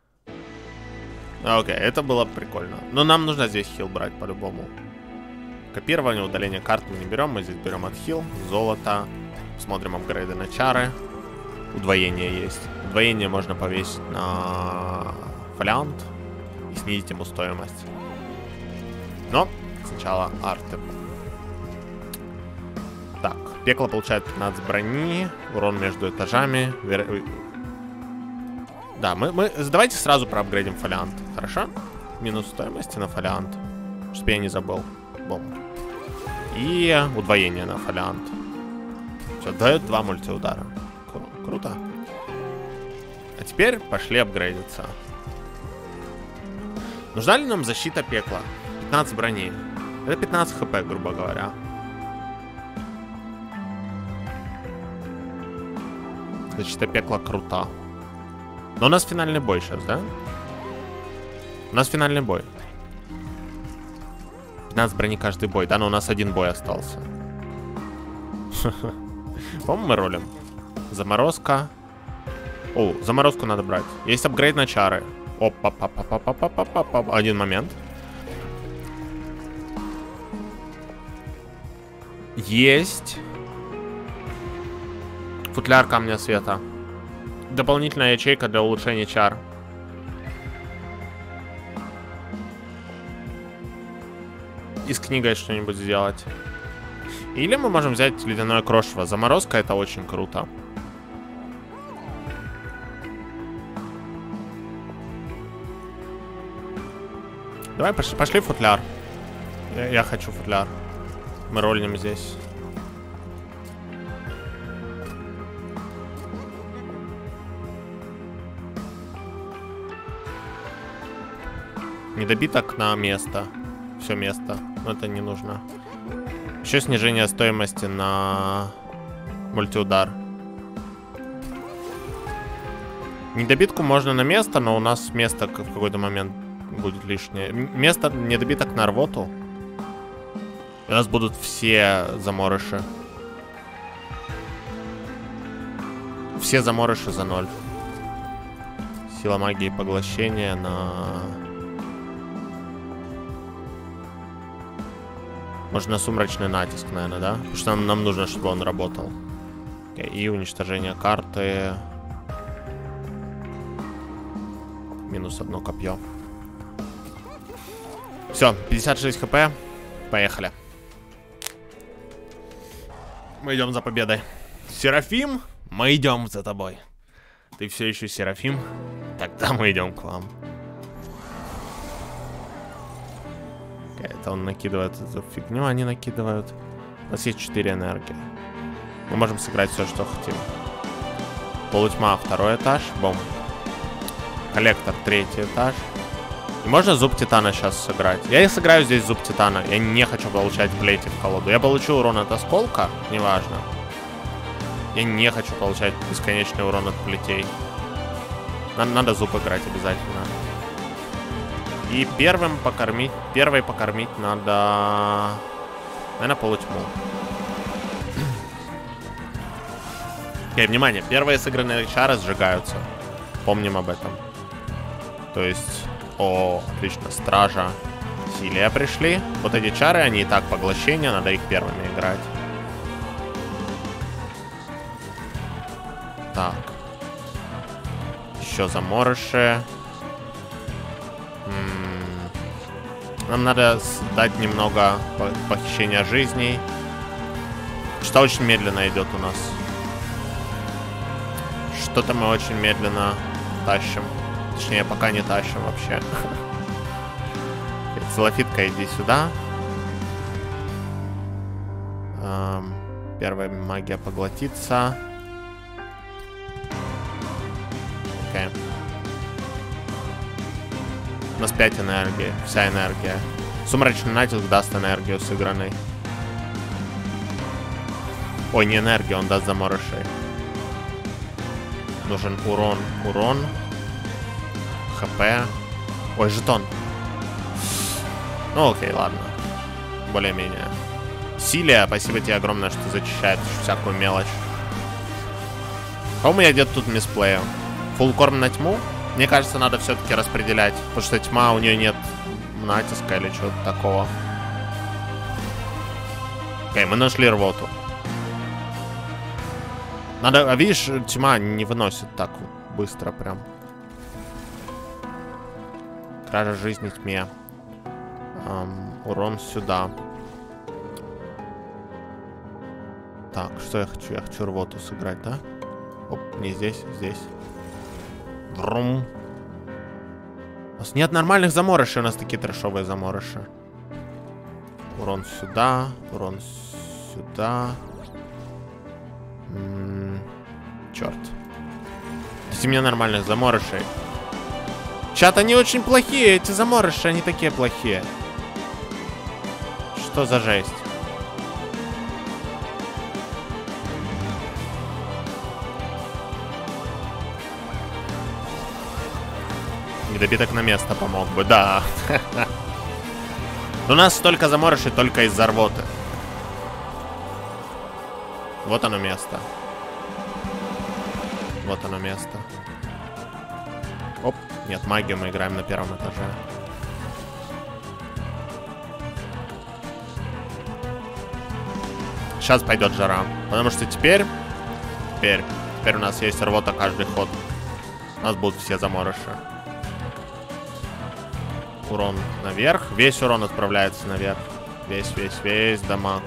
Окей, это было прикольно. Но нам нужно здесь хил брать по-любому. Копирование, удаление карт мы не берем. Мы здесь берем отхил, золото. Смотрим апгрейды на чары. Удвоение есть. Удвоение можно повесить на фолиант и снизить ему стоимость. Но сначала арты. Так, пекло получает пятнадцать брони. Урон между этажами. Вер... Да, мы, мы... Давайте сразу проапгрейдим фолиант. Хорошо? Минус стоимости на фолиант. Чтобы я не забыл. Бом. И удвоение на фолиант. Все, дает два мультиудара. Кру- круто. А теперь пошли апгрейдиться. Нужна ли нам защита пекла? пятнадцать брони. Это пятнадцать хп, грубо говоря. Защита пекла крута. Но у нас финальный бой сейчас, да? У нас финальный бой. пятнадцать брони каждый бой, да? Но у нас один бой остался. По-моему, мы ролим. Заморозка. О, заморозку надо брать. Есть апгрейд на чары. Опа-па-па-па-па-па-па-па. Один момент. Есть. Футляр камня света. Дополнительная ячейка для улучшения чар. И с книгой что-нибудь сделать. Или мы можем взять ледяное крошево. Заморозка — это очень круто. Давай пошли, пошли футляр. Я, я хочу футляр. Мы ролим здесь. Недобиток на место. Все место. Но это не нужно. Еще снижение стоимости на мультиудар. Недобитку можно на место, но у нас место в какой-то момент будет лишнее. Место недобиток на рвоту. У нас будут все заморыши. Все заморыши за ноль. Сила магии поглощения на... Можно сумрачный натиск, наверное, да? Потому что нам, нам нужно, чтобы он работал. Okay, и уничтожение карты. Минус одно копье. Все, пятьдесят шесть хп. Поехали. Мы идем за победой. Серафим, мы идем за тобой. Ты все еще Серафим? Тогда мы идем к вам. Это он накидывает эту фигню, они накидывают. У нас есть четыре энергии. Мы можем сыграть все, что хотим. Полутьма, второй этаж. Бом. Коллектор, третий этаж. Можно зуб титана сейчас сыграть. Я и сыграю здесь зуб титана. Я не хочу получать плети в колоду. Я получу урон от осколка, неважно. Я не хочу получать бесконечный урон от плетей. Надо, надо зуб играть обязательно. И первым покормить... Первой покормить надо... Наверное, полутьму. Окей, внимание. Первые сыгранные чары сжигаются. Помним об этом. То есть... О, отлично. Стража. Силия пришли. Вот эти чары, они и так поглощения. Надо их первыми играть. Так. Еще заморыши. М-м. Нам надо дать немного похищения жизней. Что очень медленно идет у нас. Что-то мы очень медленно тащим. Точнее, пока не тащим вообще. Целофитка, иди сюда. Эм, первая магия поглотится. Окей. У нас пять энергии. Вся энергия. Сумрачный натиск даст энергию сыгранной. Ой, не энергию, он даст заморышей. Нужен урон. Урон. ХП. Ой, жетон. Ну окей, ладно. Более-менее. Силия, спасибо тебе огромное, что зачищает всякую мелочь. А у меня где-то тут мисплея. Фулкорм на тьму? Мне кажется, надо все-таки распределять. Потому что тьма, у нее нет натиска или чего-то такого. Окей, мы нашли рвоту. Надо, а видишь, тьма не выносит так быстро прям. Кража жизни тьме. Эм, урон сюда. Так, что я хочу? Я хочу рвоту сыграть, да? Оп, не здесь, здесь. Врум. У нас нет нормальных заморышей, у нас такие трэшовые заморыши. Урон сюда, урон сюда. М-м, черт. Дайте мне нормальных заморышей. Чат, они очень плохие, эти заморыши, они такие плохие. Что за жесть? Недобиток на место помог бы, да. У нас столько заморышей только из-за рвоты. Вот оно место. Вот оно место. Оп. Нет, магию мы играем на первом этаже. Сейчас пойдет жара. Потому что теперь... Теперь... Теперь у нас есть рвота каждый ход. У нас будут все заморыши. Урон наверх. Весь урон отправляется наверх. Весь, весь, весь дамаг.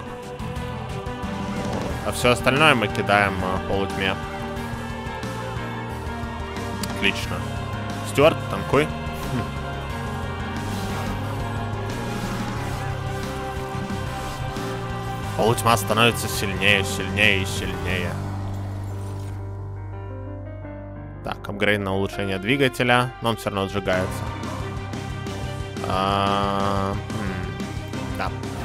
А все остальное мы кидаем uh, полутьме. Отлично. Стюарт, танкуй. Хм. Полутьма становится сильнее, сильнее и сильнее. Так, апгрейд на улучшение двигателя. Но он все равно сжигается. А, м, да.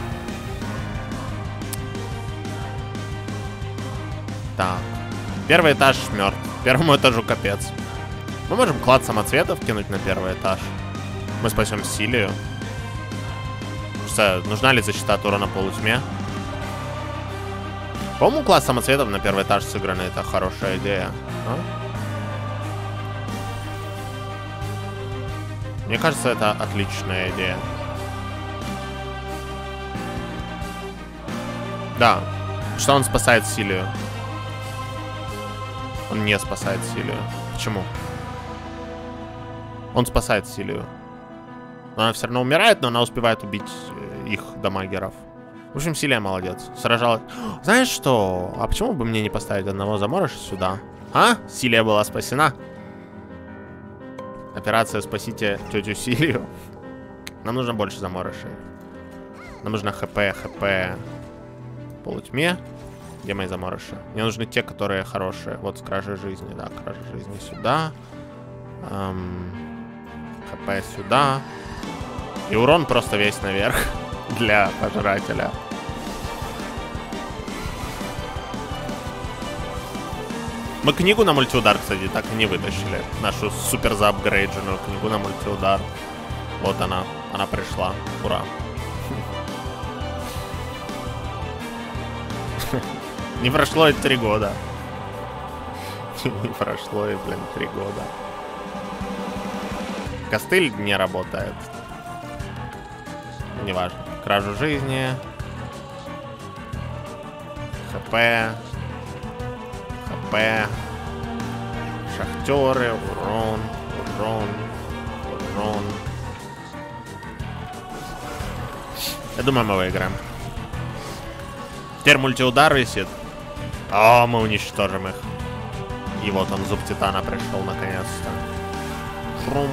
Так. Первый этаж мертв. Первому этажу капец. Мы можем клад самоцветов кинуть на первый этаж. Мы спасем Силию. Что, нужна ли защита от урона полутьме? По-моему, класс самоцветов на первый этаж сыграны. Это хорошая идея. А? Мне кажется, это отличная идея. Да. Что он спасает Силию? Он не спасает Силию. Почему? Он спасает Силию. Она все равно умирает, но она успевает убить их дамагеров. В общем, Силия молодец. Сражалась. Знаешь что? А почему бы мне не поставить одного заморыша сюда? А? Силия была спасена. Операция «Спасите тетю Силию». Нам нужно больше заморышей. Нам нужно ХП, ХП. Полутьме. Где мои заморыши? Мне нужны те, которые хорошие. Вот с кражей жизни, да, кража жизни сюда. Эм... ХП сюда. И урон просто весь наверх для пожирателя. Мы книгу на мультиудар, кстати, так и не вытащили. Нашу супер заапгрейдженную книгу на мультиудар. Вот она. Она пришла. Ура. Не прошло и три года. Не прошло и, блин, три года. Костыль не работает. Неважно. Кражу жизни. ХП. ХП. Шахтеры. Урон. Урон. Урон. Я думаю, мы выиграем. Теперь мультиудар висит. О, мы уничтожим их. И вот он, зуб Титана пришел наконец-то. Шрум.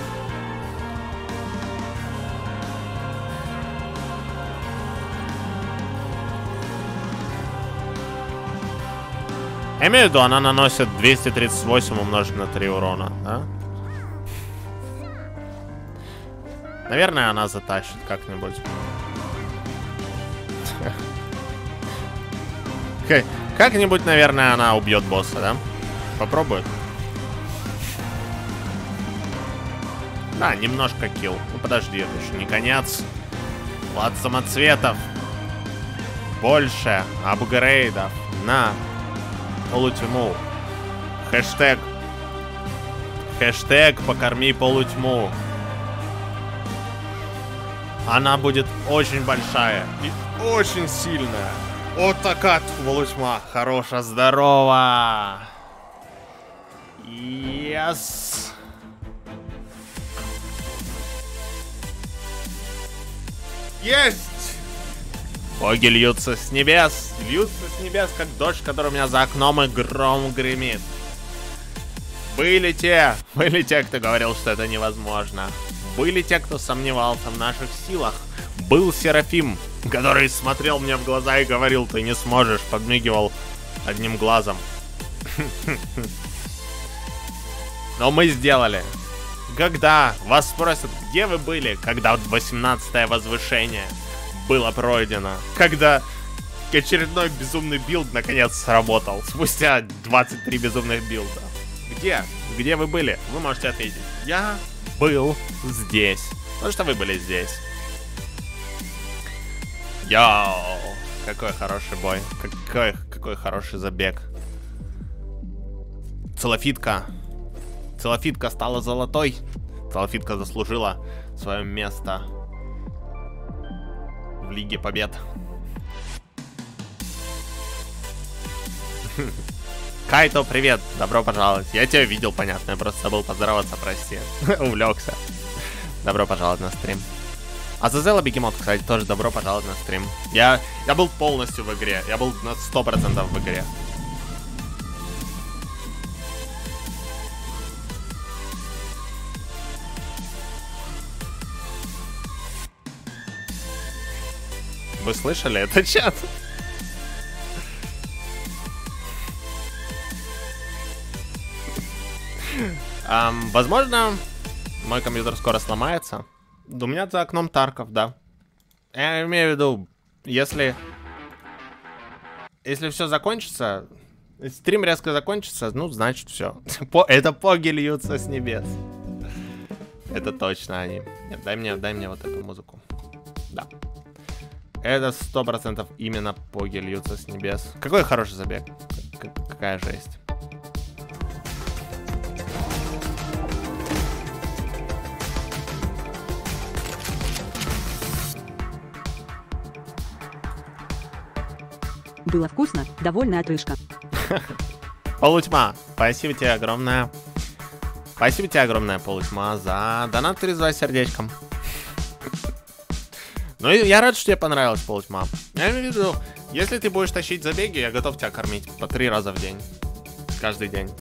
Я имею в виду, она наносит двести тридцать восемь умножить на три урона, да? Наверное, она затащит как-нибудь. Как-нибудь, наверное, она убьет босса, да? Попробует. Да, немножко килл. Ну подожди, это еще не конец. Влад самоцветов. Больше апгрейдов на полутьму. Хэштег. Хэштег покорми полутьму. Она будет очень большая и очень сильная. Вот такая полутьма. Хороша, здорово. Yes. Есть. Боги льются с небес. Льются с небес, как дождь, который у меня за окном, и гром гремит. Были те, были те, кто говорил, что это невозможно. Были те, кто сомневался в наших силах. Был Серафим, который смотрел мне в глаза и говорил: ты не сможешь, подмигивал одним глазом. Но мы сделали. Когда вас спросят, где вы были, когда восемнадцатое возвышение было пройдено, когда очередной безумный билд наконец сработал, спустя двадцать три безумных билда. Где? Где вы были? Вы можете ответить: я был здесь. Потому что вы были здесь. Йоу, какой хороший бой. Какой, какой хороший забег. Целофитка. Целофитка стала золотой. Целофитка заслужила свое место в Лиге Побед. Кайто, привет, добро пожаловать. Я тебя видел, понятно, я просто забыл поздороваться, прости. Увлекся. Добро пожаловать на стрим. Азазела Бегемот, кстати, тоже добро пожаловать на стрим. Я, я был полностью в игре, я был на сто процентов в игре. Вы слышали это, чат? Um, возможно, мой компьютер скоро сломается. У меня за окном Тарков, да. Я имею в виду, если... Если все закончится, стрим резко закончится, ну, значит, все. Это поги льются с небес. Это точно они. Нет, дай мне, дай мне вот эту музыку. Да. Это сто процентов именно поги льются с небес. Какой хороший забег. К- какая жесть. Было вкусно, довольная отрыжка. Полутьма, спасибо тебе огромное. Спасибо тебе огромное, Полутьма, за донат тридцать сердечком. Ну и я рад, что тебе понравилось, Полутьма. Я имею в виду, если ты будешь тащить забеги, я готов тебя кормить по три раза в день. Каждый день.